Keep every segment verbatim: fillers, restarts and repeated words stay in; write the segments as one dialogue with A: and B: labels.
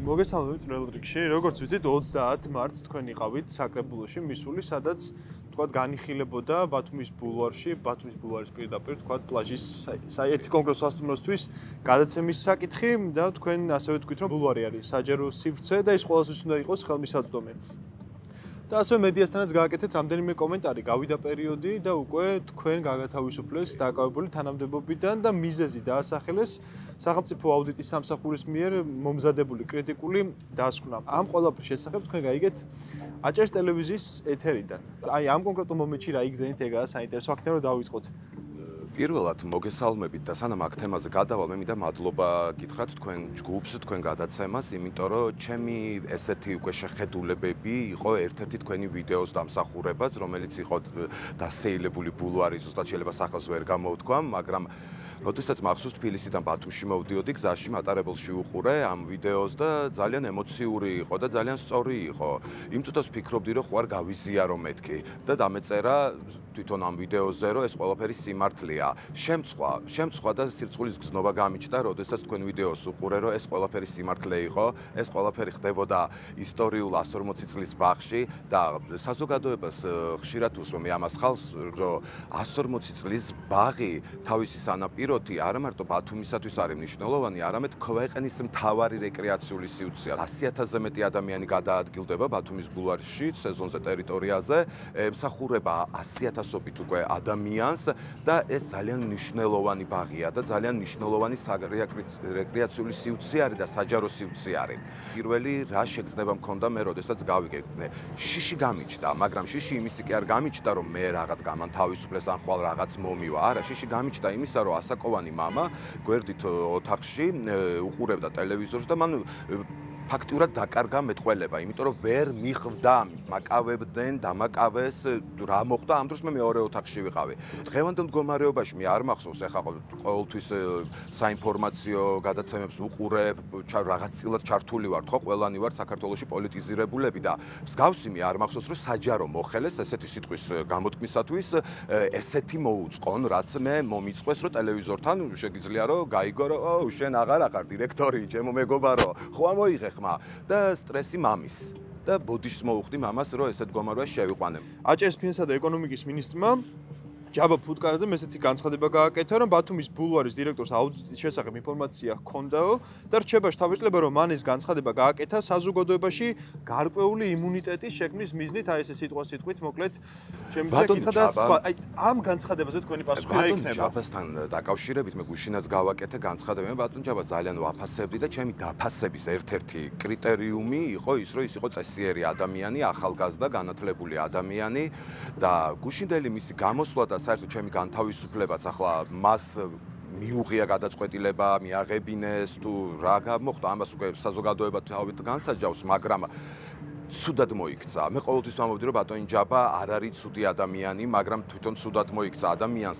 A: მოგესალმებით რელრიგში. როგორც ვიცით, ოცდაათ მარტს თქვენ იყავით საკრებულოში მისული, სადაც თქვათ განიხილებოდა ბათუმის ბულვარში, ბათუმის ბულვარის პირდაპირ თქვათ პლაჟის საერთო კონკრეტულ სასტუმროსთვის გადაცემის საკითხი და თქვენ ასევე თქვით, რომ ბულვარი არის საჯარო სივრცე და ის ყოველთვის უნდა იყოს ხელმისაწვდომი. და ასევე მედიასთანაც გააკეთეთ რამდენიმე კომენტარი, გავიდა პერიოდი და უკვე თქვენ გაგათავისუფლეს დაკავებული თანამდებობიდან და მიზეზი დაასახელეს სახელმწიფო აუდიტის სამსახურის მიერ მომზადებული კრიტიკული დასკვნა. ამ ყველაფრის შესახებ თქვენ გაიგეთ აჭარის ტელევიზიის ეთერიდან. აი ამ კონკრეტულ მომენტში რა იგზენით ეგაა საინტერესო აქედან რომ დავიწყოთ.
B: პირველად მოგესალმებით და სანამ აქ თემაზე გადავალ, მე მინდა მადლობა გითხრათ თქვენ ჯგუფს, თქვენ გადაცემას, იმიტომ რომ ჩემი ესეთი უკვე შეხედულებები იყო ერთ-ერთი თქვენი ვიდეოს დამსახურებაც, რომელიც იყო დასეილებული ბულვარი, ზუსტად შეიძლება სახელს ვერ გამოვთქვა, მაგრამ როდესაც მახსოვს თბილისიდან ბათუმში მოვდიოდი, გზაში მატარებელში უყურე ამ ვიდეოს და ძალიან ემოციური იყო და ძალიან სწორი იყო. იმ წუთას ვფიქრობდი, რომ ხوار გავიზიარო მეთქი და დამეწერა თვითონ ამ ვიდეოზე, რომ ეს ყველაფერი სიმართლეა. შემცვა, შემცვა და სირცხულის გზნობა გამიჩნდა, როდესაც თქვენ ვიდეოს უყურე, რომ ეს ყველაფერი სიმართლე იყო, ეს ყველაფერი ხდებოდა ისტორიულ ას ორმოცი წლის ბაღში და საზოგადოებას ხშირად უსვამი ამას ხალხს, რომ ას ორმოცი წლის ბაღი თავისი სანაპიროთი არა მარტო ბათუმისათვის არის მნიშვნელოვანი, არამედ ქვეყნის მთავარი რეკრეაციული სივრცეა. ასი ათასზე მეტი ადამიანი გადაადგილდება ბათუმის ბულვარში, სეზონზე ტერიტორიაზე, ემსახურება ასი ათასობით უკვე ადამიანს და ეს ძალიან მნიშვნელოვანი ბაღია და ძალიან მნიშვნელოვანი რეკრეაციული სივრცე არის და საჯარო სივრცე არის. პირველი რა შეგრძნება მქონდა მე, როდესაც გავიგე, შიში გამიჩნდა, მაგრამ შიში იმისი კი არ გამიჩნდა, რომ მე რაღაც გამანთავისუფლეს ან ხვალ რაღაც მომივა. არა, შიში გამიჩნდა იმისა, რომ ასაკოვანი მამა გვერდით ოთახში უყურებდა ტელევიზორს და მან ფაქტურად დაკარგა მეტყველება, იმიტომ რომ ვერ მიხვდა, მაკავებდნენ, დამაკავეს, რა მოხდა, ამ დროს მე მეორე ოთახში ვიყავი. დღევანდელ მდგომარეობაში მე არ მახსოვს, ეხლა ყოველთვის საინფორმაციო გადაცემებს უყურებ, რაღაც წილად ჩართული ვარ, ხო, ყველანი ვარ საქართველოში პოლიტიზირებულები და მსგავსი მე არ მახსოვს, რომ საჯარო მოხელეს ესეთი სიტყვის გამოთქმისათვის ესეთი მოუწყონ, რაც მე მომიწყვეს, რომ ტელევიზორთან შეგიძლია რომ გაიგო, რომ შენ აღარ ახარ დირექტორი, ჩემო მეგობარო, ხო ამოიღე და სტრესი მამის და ბოდიშს მოუხდი მამას, რომ ესეთ მდგომარეობაში შევიყვანებ.
A: აჭარის ფინანსა და ეკონომიკის მინისტრმა ჯაბა ფუტკარაძემ ესეთი განცხადება გააკეთა, რომ ბათუმის ბულვარის დირექტორს აუდიტის შესახებ ინფორმაცია ჰქონდაო და რჩება შთაბეჭდილება, რომ მან ეს განცხადება გააკეთა საზოგადოებაში გარკვეული იმუნიტეტის შექმნის მიზნით, აი ესე სიტყვა სიტყვით, მოკლედ შემიძლია კითხვა და თქვა, აი ამ განცხადებაზე თქვენი პასუხი რა იქნება?
B: ჯაბასთან დაკავშირებით მე გუშინაც გავაკეთე განცხადება, მე ბატონ ჯაბას ძალიან ვაფასებდი და ჩემი დაფასების ერთ-ერთი კრიტერიუმი იყო ის, რომ ის იყო წესიერი ადამიანი, ახალგაზრდა, განათლებული ადამიანი და გუშინდელი მისი გამოსვლა და საერთოდ ჩემი განთავისუფლებაც ახლა მას მიუღია გადაწყვეტილება, მიაღებინეს თუ რა გამოხდა, ამას უკვე საზოგადოება თავით განსაჯავს, მაგრამ ცუდად მოიქცა. მე ყოველთვის ვამბობდი, რომ ბატონი ჯაბა არ არის ცუდი ადამიანი, მაგრამ თვითონ ცუდად მოიქცა ადამიანს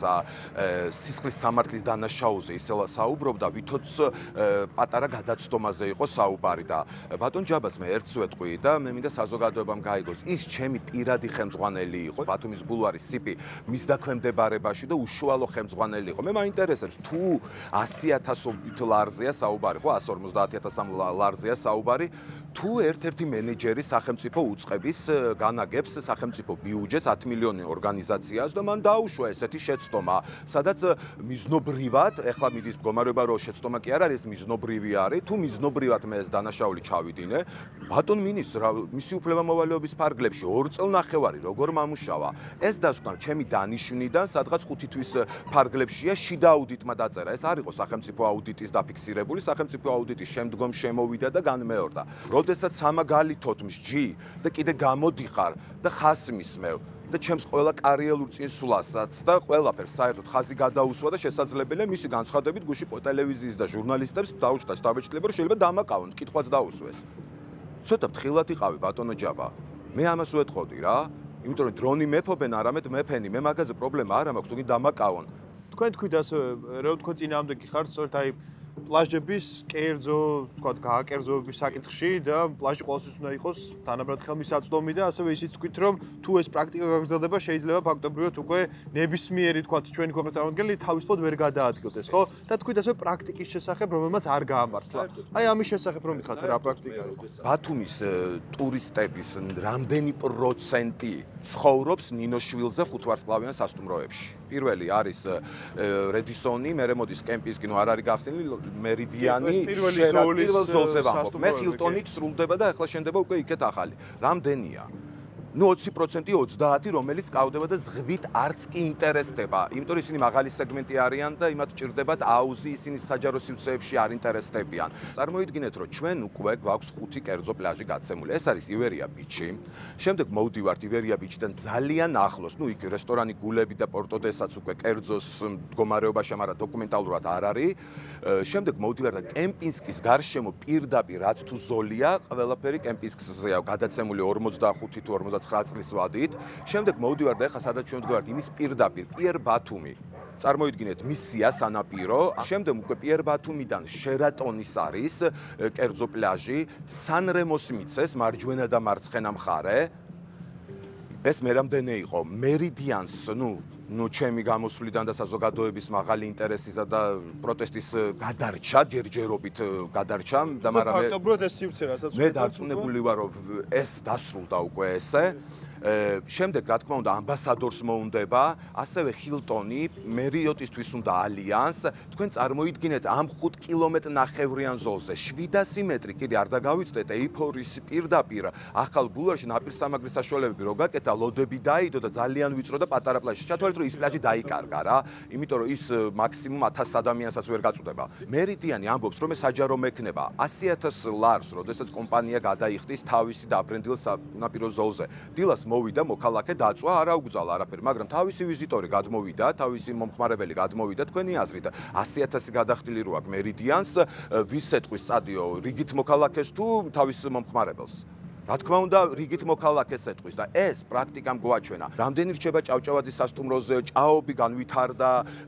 B: სისხლის სამართლის დანაშაულზე ისე საუბრობდა, ვითოც პატარა გადაცდომაზე იყო საუბარი და ბატონ ჯაბას მე ერთს ვეტყვი და მე მინდა საზოგადოებამ გაიგოს, ის ჩემი პირადი ხელმძღვანელი იყო, ბათუმის ბულვარის სიპი მის დაქვემდებარებაში და უშუალო ხელმძღვანელი იყო. მე მაინტერესებს თუ ასი ათასობით ლარზეა საუბარი, ხო, ას ორმოცდაათი ათას ლარზეა საუბარი, თუ ერთ-ერთი მენეჯერი სახელმწიფო უწყების განაგებს სახელმწიფო ბიუჯეტს ათი მილიონი ორგანიზაციას და მან დაუშვა ესეთი შეცდომა, სადაც მიზნობრივად, ეხლა მიდის მდგომარეობა, რომ შეცდომა კი არ არის, ეს მიზნობრივი არის, თუ მიზნობრივად მე ეს დანაშაული ჩავიდინე, ბატონ მინისტრ, მისი უფლებამოვალეობის ფარგლებში ორ წელნახევარი როგორ მამუშავა, ეს დასკვნა ჩემი დანიშვნიდან, სადღაც ხუთი თვის ფარგლებშია შიდა აუდიტმა დაწერა, ეს არ იყო სახელმწიფო აუდიტის დაფიქსირებული, სახელმწიფო აუდიტის შემდგომ შემოვიდა და განმეორდა. როდესაც სამაგალითოდ მსჯი და კიდე გამოდიხარ და ხას მისმევ და ჩემს ყველა კარიერულ წინსვლასაც და ყველაფერს საერთოდ ხაზი გადაუსვა და შესაძლებელია მისი განცხადებით გუშინ ტელევიზიის და ჟურნალისტებს დაუჭდა შთაბეჭდილება, რომ შეიძლება დამაკავონ, კითხვაც დაუსვეს. ცოტა ფრთხილად იყავი ბატონო ჯაბა. მე ამას ვეთხოვდი რა, იმიტომ რომ დრონი მეფობენ, არამედ მეფენი, მე მაგაზე პრობლემა არ მაქვს, თუ კი დამაკავონ.
A: თქვენ თქვით ასე, რა ვთქვა წინააღმდეგი ხართ, სწორედ აი პლაჟების კერძო, თქვათ, გააკერძოების საკითხში და პლაჟი ყოველთვის უნდა იყოს თანაბრად ხელმისაწვდომი და ასევე ისიც თქვით, რომ თუ ეს პრაქტიკა გაგრძელდება, შეიძლება ფაქტობრივად უკვე ნებისმიერი, თქვათ, ჩვენი ქვეყნის წარმომადგენელი თავისუფლად ვერ გადაადგილდეს, ხო? და თქვით ასევე პრაქტიკის შესახებ, რომელმაც არ გაამართლა. აი ამის შესახებ რომ მითხათ რა პრაქტიკა იყო.
B: ბათუმის ტურისტების რამდენი პროცენტი ცხოვრობს ნინოშვილზე ხუთვარსკვლავიან სასტუმროებში? პირველი არის რედისონი, მერე მოდის კემპინსკი, ნუ არ არის გახსნილი მერიდიანი,
A: პირველი
B: ზოლზე ვამბობ. მე ჰილტონით სრულდება და ახლა შენდება უკვე იქეთ ახალი. რამდენია? ნუ ოცი პროცენტი ოცდაათი რომელიც ყავდება და ზღვით არც კი ინტერესდება. იმიტომ ისინი მაღალი სეგმენტი არიან და იმათ ჭირდებათ აუზი, ისინი საჯარო სივრცეებში არ ინტერესდებიან. წარმოიდგინეთ, რომ ჩვენ უკვე გვაქვს ხუთი კერძო პლაჟი გაცემული. ეს არის ივერია ბიჩი. შემდეგ მოვდივართ ივერია ბიჩიდან ძალიან ახლოს, ნუ იქ რესტორანი გულები და პორტოდესაც უკვე კერძოს მდგომარეობაში, მაგრამ დოკუმენტალურად არ არის. შემდეგ მოვდივართ და კემპინსკის გარშემო პირდაპირ რაც თუ ზოლია, ყველაფერი კემპინსკზეა გადაცემული ორმოცდახუთი თუ ორმოცდაათი წლის ვადით. შემდეგ მოვდივართ და ეხლა სადაც ჩვენ ვდგავართ იმის პირდაპირ პიერ ბათუმი. წარმოიდგინეთ მისია სანაპირო, შემდეგ უკვე პიერ ბათუმიდან შერატონის არის კერძო პლაჟი, სან-რემოს მიცეს მარჯვენა და მარცხენა მხარე. ეს მე რამდენი იყო? მერიდიანს, ნუ ნუ ჩემი გამოსვლიდან და საზოგადოების მაღალი ინტერესისა და პროტესტის გადარჩა, ჯერჯერობით გადარჩა და მაგრამ მე
A: ფაქტობრივად ეს სივრცე რასაც
B: მე დარწმუნებული ვარ, რომ ეს დასრულდა უკვე ესე. შემდეგ რა თქმა უნდა ამბასადორს მოუნდება, ასევე ჰილტონი, მერიოტისთვის უნდა ალიანს. თქვენ წარმოიდგინეთ ამ ხუთ კილომეტრ ნახევრიან ზოლზე შვიდასი მეტრი კიდე არ დაგავიწყდეთ ეიფორის პირდაპირ ახალ ბულვარში ნაპირსამაგრის საშუალებები რო გაკეთა, ლოდები დაიდო და ძალიან ვიწრო და პატარა პლაჟი. ჩათვალეთ რომ ის პლაჟი დაიკარგა რა, იმიტომ რომ ის მაქსიმუმ ათას ადამიანსაც ვერ გაწუდება. მერიდიანი ამბობს რომ ეს საჯარო მექნება ასი ათას ლარს, როდესაც კომპანია გადაიხდის თავისი დაბრენდილ სანაპირო ზოლზე. დილას მოვიდა მოქალაქე დაწვა, არ აუგზალა არაფერი, მაგრამ თავისი ვიზიტორი გადმოვიდა, თავისი მომხმარებელი გადმოვიდა, თქვენი აზრით ასი ათასი გადახდილი რო აქვს მერიდიანს, ვის ეთყვის სტადიო, რიგით მოქალაქეს თუ თავის მომხმარებელს? რა თქმა უნდა, რიგით მოქალაქეს ეთყვის და ეს პრაქტიკამ გვაჩვენა. რამდენი რჩება ჭავჭავაძის სასტუმროზე, ჭაობი განვითარდა,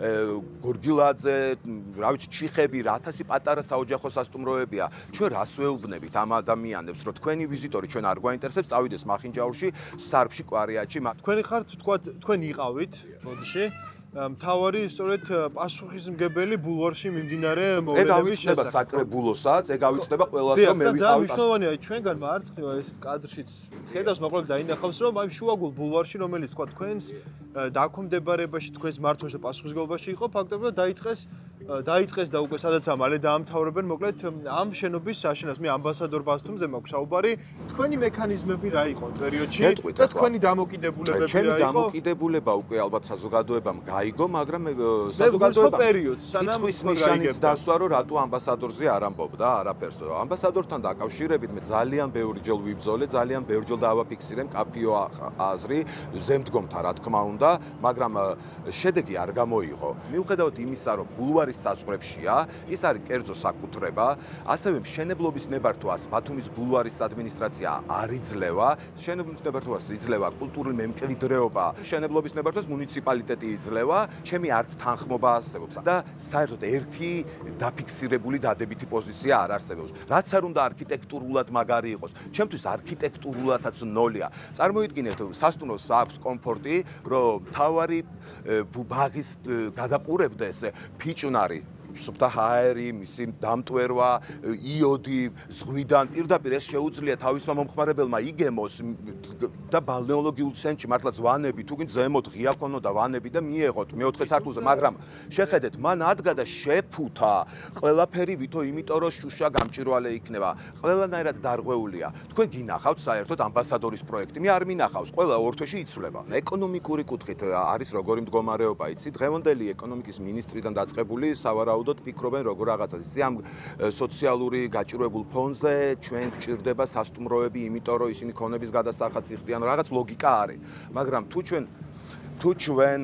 B: გორგილაძე, რა ვიცი, ჩიხები, ათასი პატარა საოჯახო სასტუმროებია. ჩვენ რას ვეუბნებით ამ ადამიანებს, რომ თქვენი ვიზიტორი ჩვენ არ გვაინტერესებს, წავიდეს მახინჯაურში, სარფში, კვარიატში.
A: თქვენი ხართ, თქვათ, თქვენ იყავით, ბოდიში. მთავარი სწორედ პასუხისმგებელი ბულვარში მიმდინარე მოვლენების
B: შესახებ. ეგ ავიცნება საკრებულოსაც, ეგ ავიცნება ყველას, რომ მე ვიყავი.
A: და მნიშვნელოვანია, ჩვენგან მარცხნივ ეს კადრშიც ხედავს, მაგრამ დაინახავს, რომ აი შუაგულ ბულვარში, რომელიც თქვა თქვენს დაქვემდებარებაში, თქვენს მართვაში და პასუხისმგებლობაში იყო, ფაქტობრივად დაიწყეს დაიწყეს და უკვე სადაც ამალე დაამთავრებენ, მოკლედ ამ შენობის აშენას. მე ამბასადორ ბათუმზე მაქვს საუბარი, თქვენი მექანიზმები რა იყო პერიოდში და თქვენი დამოკიდებულებები რა იყო?
B: ჩემი დამოკიდებულება უკვე ალბათ საზოგადოებამ გაიგო, მაგრამ საზოგადოება
A: პერიოდს სანამ
B: ნიშანიც დასვა, რომ რატო ამბასადორზე არ ამბობდა არაფერს. ამბასადორთან დაკავშირებით მე ძალიან ბევრჯერ ვიბრძოლე, ძალიან ბევრჯერ დავაფიქსირე მკაფიო აზრი ზემდგომთან, რა თქმა უნდა, მაგრამ შედეგი არ გამოიღო. მიუხედავად იმისა, რომ ბულვარის საზღვრებშია, ის არის კერძო საკუთრება, ასევე მშენებლობის ნებართვას ბათუმის ბულვარის ადმინისტრაცია არ იძლევა, მშენებლობის ნებართვას იძლევა კულტურული მემკვიდრეობა, მშენებლობის ნებართვას მუნიციპალიტეტი იძლევა, ჩემი არც თანხმობა არსებობს და საერთოდ ერთი დაფიქსირებული დადებითი პოზიცია არ არსებობს. რაც არ უნდა არქიტექტურულად მაგარი იყოს, ჩემთვის არქიტექტურულადაც ნოლია. წარმოიდგინეთ, სასტუმროს აქვს კომფორტი, რომ თავარი ბაღის გადაყურებდეს ფიჭვნარი სუფთა ჰაერი, მისი დამტვერვა, იოდი, ზღვიდან პირდაპირ ეს შეუძლია თავისმა მომხმარებელმა იგემოს და ბალნეოლოგიურ ცენტრში მართლაც ვანები, თუ გინდ ზემოთ ღია ქონოდა ვანები და მიეღოთ მეოთხე სართულზე, მაგრამ შეხედეთ, მან ადგა და შეფუთა ყველაფერი ვითო, იმიტომ რომ შუშა გამჭირვალე იქნება. ყველანაირად დარღვეულია. თქვენ გინახავთ საერთოდ ამბასადორის პროექტი, მე არ მინახავს, ყველა ორ თვეში იცვლება. ეკონომიკური კუთხით არის როგორი მდგომარეობა, იცი, დღევანდელი ეკონომიკის მინისტრიდან დაწყებული სავარაუდოდ ფიქრობენ როგორ რაღაცას. იცი, ამ სოციალური გაჭირვებულ ფონზე ჩვენ გვჭირდება სასტუმროები, იმიტომ რომ ისინი ქონების გადასახადს იხდიან, რაღაც ლოგიკა არის. მაგრამ თუ ჩვენ თუ ჩვენ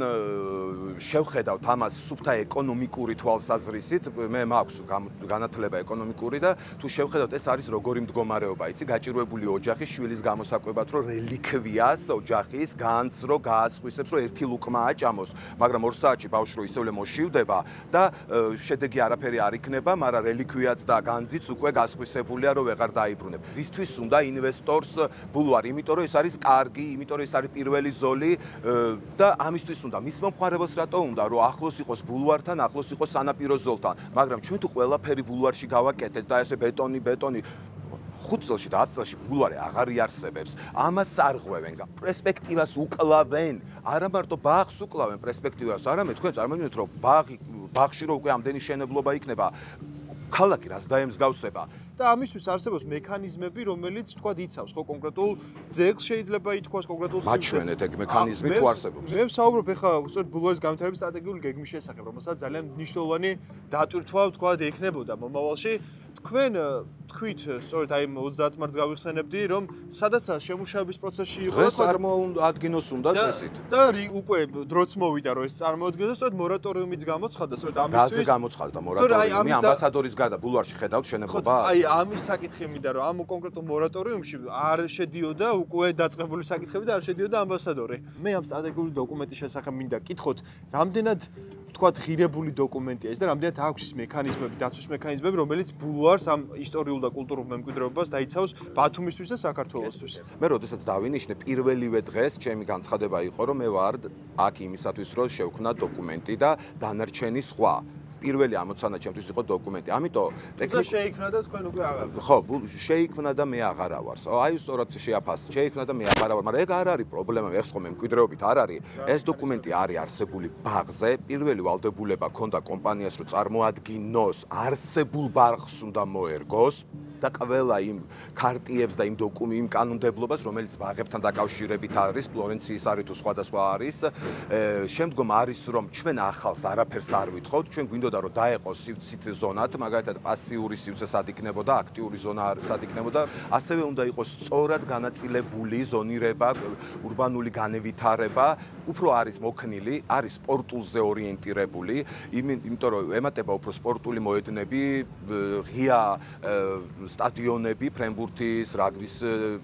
B: შევხედავთ ამას სუფთა ეკონომიკური თვალსაზრისით, მე მაქვს განათლება ეკონომიკური და თუ შევხედავთ ეს არის როგორი მდგომარეობა, იცი, გაჭირვებული ოჯახის შვილის გამოსაკვებად, რომ რელიქვიას ოჯახის განცრო გაასხვისებს, რომ ერთი ლუკმა აჭამოს, მაგრამ ორ საათში ბავშვი რო ისევ მოშივდება და შედეგი არაფერი არ იქნება, მაგრამ რელიქვიაც და განძიც უკვე გასხვისებულია, რომ ვეღარ დაიბრუნებ. Ისთვის უნდა ინვესტორს ბულვარი, იმიტომ რომ ეს არის კარგი, იმიტომ რომ ეს არის პირველი ზოლი და ამისთვის უნდა მის მომხმარებელს რატო უნდა რომ ახლოს იყოს ბულვართან, ახლოს იყოს სანაპირო ზოლთან, მაგრამ ჩვენ თუ ყველაფერი ბულვარში გავაკეთეთ და ესე ბეტონი, ბეტონი ხუთ წელში და ათ წელში ბულვარი აღარ იარსებებს. ამას არღვევენ, პერსპექტივას უკლავენ. არა მარტო ბაღს უკლავენ პერსპექტივას, არამედ თქვენ წარმოვიდგინოთ რომ ბაღი, ბაღში რო უკვე ამდენი შენებლობა იქნება, ქალაქი რას დაემსგავსება.
A: და ამისთვის არსებობს მექანიზმები, რომელიც თქვა იცავს, ხო, კონკრეტულ ძეგლს შეიძლება ითქვას კონკრეტულ სივრცეს.
B: მაჩვენეთ ეგ მექანიზმი თუ არსებობს.
A: მე ვსაუბრობ ეხლა უბრალოდ ბულვარის განვითარების სტრატეგიული გეგმის შესახებ, რომელსაც ძალიან მნიშვნელოვანი დატვირთვა თქვა ექნებოდა მომავალში. თქვენ თქვით, სწორედ აი ოცდაათ მარტს გავიხსენებდი, რომ სადაც შემუშავების პროცესში იყო
B: და წარმოადგენოს უნდა წესით.
A: და უკვე დროც მოვიდა, რომ ეს წარმოადგენს, სწორედ მორატორიუმიც გამოცხადდა, სწორედ ამისთვის.
B: რაზე გამოცხადდა მორატორიუმი? ამბასადორის გარდა ბულვარში ხედავთ შენებლობას?
A: აი ამის საკითხი მინდა რომ ამ კონკრეტულ მორატორიუმში არ შედიოდა უკვე დაწყებული საკითხები და არ შედიოდა ამბასადორი. მე ამ სტრატეგიული დოკუმენტის შესახებ მინდა კითხოთ, რამდენად თქვათ ღირებული დოკუმენტია ეს და რამდენად აქვს ის მექანიზმები, დაცვის მექანიზმები, რომელიც ბულვარს ამ ისტორიულ და კულტურულ მემკვიდრეობას დაიცავს ბათუმისთვის და საქართველოსთვის.
B: მე როდესაც დავინიშნე პირველივე დღეს ჩემი განცხადება იყო რომ მე ვარ აქ იმისათვის რომ შევქმნა დოკუმენტი და დანარჩენი სხვა პირველი ამოცანა ჩემთვის იყო დოკუმენტი. ამიტომ
A: ტექნიკა შეიქმნა და თქვენ უკვე აღარ.
B: ხო, შეიქმნა და მე აღარა ვარ. აი სწორად შეაფასე. შეიქმნა და მე აღარა ვარ, მაგრამ ეგ არ არის პრობლემა, ეხ ხო მემკვიდრეობით არ არის. ეს დოკუმენტი არის არსებული ბაღზე. პირველი ვალდებულება ქონდა კომპანიას რომ წარმოადგინოს არსებულ ბაღს უნდა მოერგოს. და ყველა იმ ქარტიებს და იმ დოკუმენტ იმ კანონმდებლობას, რომელიც ბაღებთან დაკავშირებით არის, ფლორენციის არის თუ სხვადასხვა არის, შემდგომ არის რომ ჩვენ ახალს არაფერს არ ვითხოვთ, ჩვენ გვინდოდა რომ დაეყოს სივრცით ზონად, მაგალითად პასიური სივრცე სად იქნებოდა, აქტიური ზონა სად იქნებოდა, ასევე უნდა იყოს სწორად განაწილებული ზონირება, ურბანული განევითარება, უფრო არის მოქნილი, არის სპორტულზე ორიენტირებული, იმიტომ რომ ემატება უფრო სპორტული მოედნები, ღია სტადიონები, ფრენბურთის, რაგბის,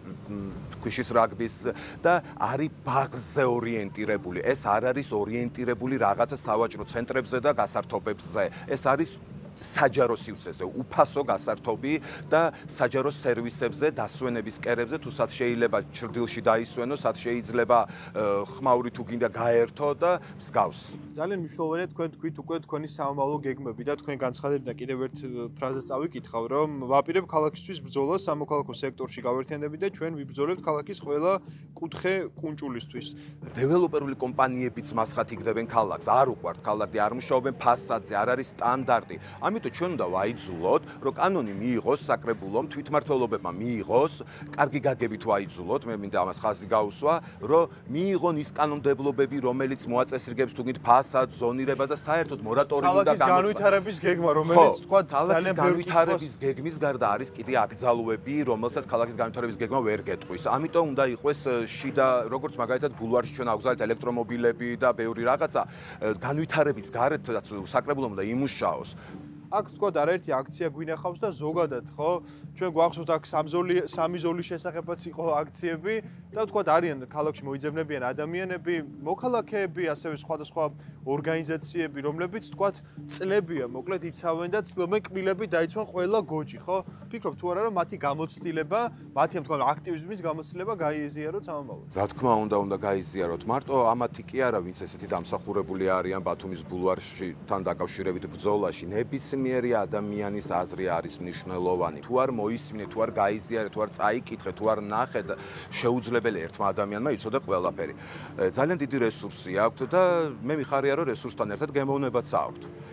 B: ქვიშის რაგბის და არის ბაღზე ორიენტირებული. ეს არ არის ორიენტირებული რაღაცა სავაჭრო ცენტრებზე და გასართობებზე. ეს არის საჯარო სივრცეზე, უფასო გასართობი და საჯარო სერვისებზე, დასვენების კერებზე, თუ სად შეიძლება ჩრდილში დაისვენო, სად შეიძლება ხმაური თუ გინდა გაერთო და მსგავს.
A: ძალიან მნიშვნელოვანია თქვენ თქვით უკვე თქვენი სამომავლო გეგმები და თქვენ განცხადებით და კიდევ ერთ ფრაზას წავიკითხავ, რომ ვაპირებ ქალაქისთვის ბრძოლას სამოქალაქო სექტორში გავერთიანდებით და ჩვენ ვიბრძოლებთ ქალაქის ყველა კუთხე კუნჭულისთვის.
B: დეველოპერული კომპანიებიც მასხათ იგდებენ ქალაქს, არ უყვართ ქალაქი, არ მუშაობენ ფასადზე, არ არის სტანდარტი. ამიტომ ჩვენ უნდა ვაიძულოთ, რომ კანონი მიიღოს საკრებულომ, თვითმმართველობებმა მიიღოს, კარგი გაგებით ვაიძულოთ, მე მინდა ამას ხაზი გაუსვა, რომ მიიღონ ის კანონმდებლობები, რომელიც მოაწესრიგებს თუ გინდ ფასადს, ზონირებას და საერთოდ მორატორიუმი და
A: ქალაქის განვითარების გეგმა, რომელიც თქვა ძალიან
B: განვითარების გეგმის გარდა არის კიდე აკრძალვები, რომელსაც ქალაქის განვითარების გეგმა ვერ გეტყვის. ამიტომ უნდა იყოს შიდა, როგორც მაგალითად ბულვარში ჩვენ აღვზავნეთ ელექტრომობილები და ბევრი რაღაცა, განვითარების გარეთ საკრებულომ უნდა იმუშაოს.
A: აქ თქვა არაერთი აქცია გვინახავს და ზოგადად ხო ჩვენ გვახსოვთ აქ სამზოლი სამი ზოლის შესახებაც იყო აქციები და თქვა არიან ქალაქში მოიძებნებიან ადამიანები, მოქალაქეები, ასევე სხვადასხვა ორგანიზაციები, რომლებიც თქვა წლებია, მოკლედ იცავენ და ცდილობენ კბილები დაიცვან ყველა გოჯი, ხო? ფიქრობ თუ არა რომ მათი გამოცდილება, მათი ამ თქვა აქტივიზმის გამოცდილება გაიზიაროთ სამომავლოდ.
B: რა თქმა უნდა, უნდა გაიზიაროთ. მარტო ამათი კი არა, ვინც ესეთი დამსახურებული არიან ბათუმის ბულვარში თან დაკავშირებით ბრძოლაში, ნებისმიერი ადამიანის აზრი არის მნიშვნელოვანი. თუ არ მოისმინეთ, თუ არ გაიზიარეთ, თუ არ წაიკითხეთ, თუ არ ნახეთ, შეუძლებელი ერთმა ადამიანმა იცოდე ყველაფერი. ძალიან დიდი რესურსი აქვთ და მე მიხარია რომ რესურსთან ერთად გემოვნებაც აქვთ.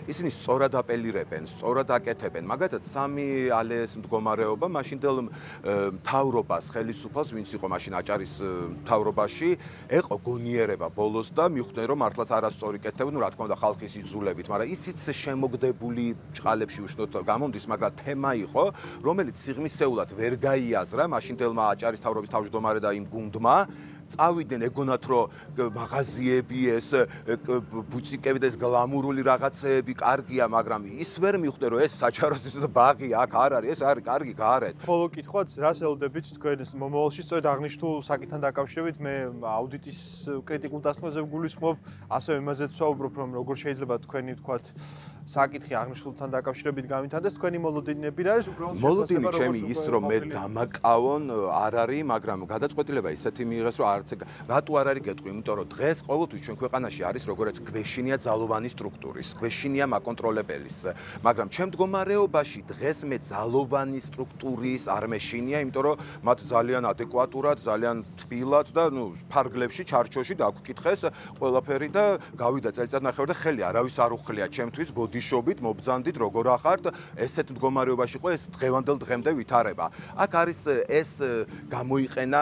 B: ისინი სწორად აპელირებენ, სწორად აკეთებენ. მაგათაც სამი ალეეს მდგომარეობა მაშინდელ მთავრობას, ხელისუფალს, ვინც იყო მაშინ აჭარის მთავრობაში, ეყო გონიერება ბოლოს და მიხვდნენ რომ მართლაც არასწორი კეთებენ, ну რა თქმა უნდა ხალხის იძულებით, მაგრამ ისიც შემოგდებული ჭყალებში უშნოდ გამომდის, მაგრამ თემა იყო, რომელიც სიღრმისეულად ვერ გაიაზრა მაშინდელმა აჭარის მთავრობის თავმჯდომარე და იმ გუნდმა წავიდნენ ეგონათ რომ მაღაზიები ეს ბუციკები და ეს გლამურული რაღაცეები კარგია, მაგრამ ის ვერ მიხვდნენ რომ ეს საჩაროსნო ბაღი აქ არ არის, ეს არის კარგი გარეთ.
A: ხოლო კითხვაც რას ელოდებით თქვენ მომავალში სწორედ აღნიშნულ საკითხთან დაკავშირებით მე აუდიტის კრიტიკულ დასკვნაზე გულისხმობ, ასევე იმაზეც ვსაუბრობ რომ როგორ შეიძლება თქვენი თქვათ საკითხი აღნიშნულთან დაკავშირებით გავითარდეს, თქვენი მოლოდინები რა არის უბრალოდ
B: მოლოდინი ჩემი ის რომ მე დამაკავონ არ არის, მაგრამ გადაწყვეტილება ისეთი მიიღეს რომ არც რატო არ არის გეტყვი, იმიტომ რომ დღეს ყოველთვის ჩვენ ქვეყანაში არის როგორც გვეშინია ძალოვანი სტრუქტურის, გვეშინია მაკონტროლებელის, მაგრამ ჩემ მდგომარეობაში დღეს მე ძალოვანი სტრუქტურის არ მეშინია, იმიტომ რომ მათ ძალიან ადეკვატურად, ძალიან თბილად და ნუ ფარგლებში, ჩარჩოში დაგვკითხეს ყველაფერი და გავიდა წელიწად ნახევარი და ხელი არავის არ უხლია ჩემთვის ბოდიშობით, მობძანდით, როგორ ახართ, ესეთ მდგომარეობაში ხო ეს დღევანდელ დღემდე ვითარება. აქ არის ეს გამოიყენა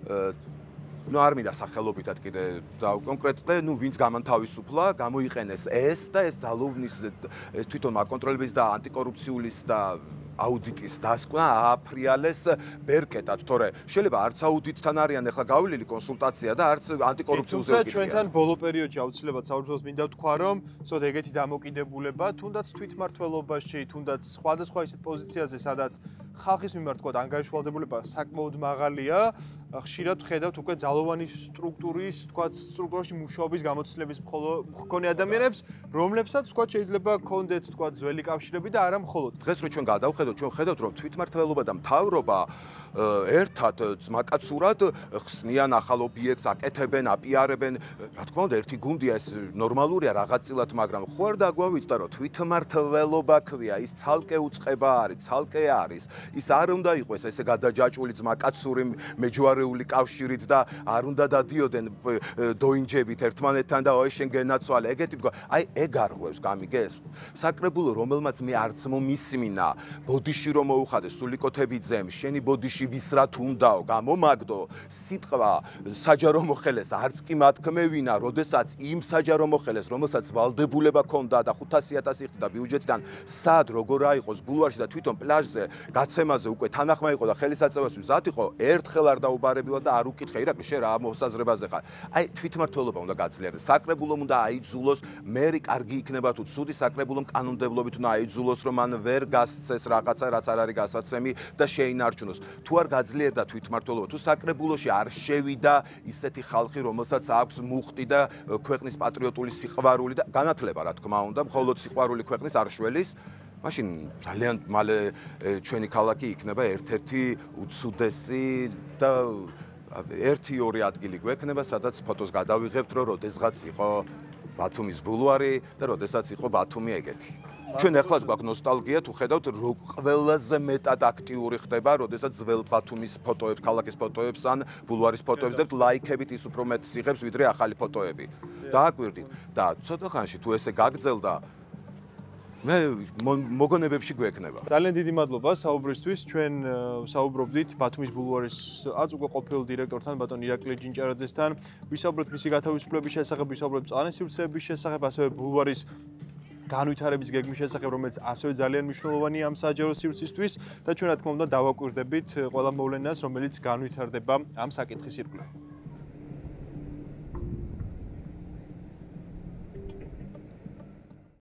B: ну არ მინდა სახელობითად კიდე და კონკრეტულად ნუ ვინც გამანთავისუფლა, გამოიყენეს ეს და ეს ძალოვნის ეს თვითონ მაკონტროლების და ანტიკორუფციulis და აუდიტის დასკვნა ააფრიალეს ბერკეტად, თორე შეიძლება არც აუდიტთან არიან ახლა გავლილი კონსულტაცია და არც ანტიკორუფციულზე
A: თუმცა ჩვენთან ბოლო პერიოდში აუცილებლად საუბრობს მინდა ვთქვა რომ სწორედ ეგეთი დამოკიდებულება თუნდაც თვითმმართველობაში, თუნდაც სხვადასხვა ისეთ პოზიციაზე, სადაც ხალხის მიმართ თქვა ანგარიშვალდებულება საკმაოდ მაღალია, ხშირად ვხედავთ უკვე ძალოვანი სტრუქტურის, თქვა სტრუქტურაში მუშაობის გამოცდილების მქონე ადამიანებს, რომლებსაც თქვა შეიძლება ჰქონდეთ თქვა ძველი კავშირები და არა მხოლოდ.
B: დღეს რო ჩვენ გადავხედოთ, ჩვენ ხედავთ რომ თვითმმართველობა და მთავრობა ერთად ძმაკაცურად ხსნიან ახალ ობიექტს, აკეთებენ, აპიარებენ. რა თქმა უნდა, ერთი გუნდია, ეს ნორმალურია რაღაცილად, მაგრამ ხო არ დაგვავიწყდა რომ თვითმმართველობა ქვია, ის ცალკე უწყება არის, ცალკე არის. ის არ უნდა იყოს ესე გადაჯაჭვული ძმაკაცური მეჯვარეული კავშირით და არ უნდა დადიოდნენ დოინჯებით ერთმანეთთან და ой შენ გენაცვალე. ეგეთი მგო, აი ეგ არ ღვევს, გამიგეს? საკრებულო რომელმაც მე არც მომისმინა, ბოდიში რომ მოუხადე, სულიკოთებიძემ, შენი ბოდიში ვის რათ უნდაო, გამომაგდო, სიტყვა საჯარო მოხელეს არც კი მათქმევინა, როდესაც იმ საჯარო მოხელეს, რომელსაც ვალდებულება ქონდა და ხუთასი ათასი ხდა ბიუჯეტიდან, სად როგორ აიყოს ბულვარში და თვითონ პლაჟზე გაცემაზე უკვე თანახმა იყო და ხელისაწევას ვიზათ იყო, ერთხელ არ დაუბარებილა და არ უკითხე, ირაკლი, შენ რა მოსაზრებაზე ხარ. აი თვითმმართველობა უნდა გაძლიერდეს, საკრებულომ უნდა აიძულოს, მერი კარგი იქნება თუ ცუდი საკრებულომ კანონმდებლობით უნდა აიძულოს, რომ მან ვერ გასცეს რაღაცა, რაც არ არის გასაცემი და შეინარჩუნოს. თუ არ გაძლიერდა თვითმმართველობა, თუ საკრებულოში არ შევიდა ისეთი ხალხი, რომელსაც აქვს მუხტი და ქვეყნის პატრიოტული სიყვარული და განათლება, რა თქმა უნდა, მხოლოდ სიყვარული ქვეყნის არ შველის, მაშინ ძალიან მალე ჩვენი ქალაქი იქნება ერთ-ერთი უცუდესი და ერთი ორი ადგილი გვექნება, სადაც ფოტოს გადავიღებთ, რომ როდესღაც იყო ბათუმის ბულვარი და როდესაც იყო ბათუმი ეგეთი. ჩვენ ახლაც გვაქვს ნოსტალგია, თუ ხედავთ, რო ყველაზე მეტად აქტიური ხდება, როდესაც ძველ ბათუმის ფოტოებს, ქალაქის ფოტოებს ან ბულვარის ფოტოებს დებთ, ლაიქებით ის უფრო მეტს იღებს, ვიდრე ახალი ფოტოები. დააკვირდით და ცოტა ხანში თუ ესე გაგრძელდა მე მოგონებებში გვექნება.
A: ძალიან დიდი მადლობა საუბრისთვის. ჩვენ საუბრობდით ბათუმის ბულვარის აწ უკვე ყოფილ დირექტორთან, ბატონ ირაკლი ჯინჭარაძესთან. ვისაუბრეთ მისი გათავისუფლების შესახებ, ვისაუბრეთ მწვანე სივრცეების შესახებ, ასევე ბულვარის განვითარების გეგმის შესახებ, რომელიც ასევე ძალიან მნიშვნელოვანია ამ საჯარო სივრცისთვის და ჩვენ რა თქმა უნდა დავაკვირდებით ყველა მოვლენას, რომელიც განვითარდება ამ საკითხის ირგვლივ.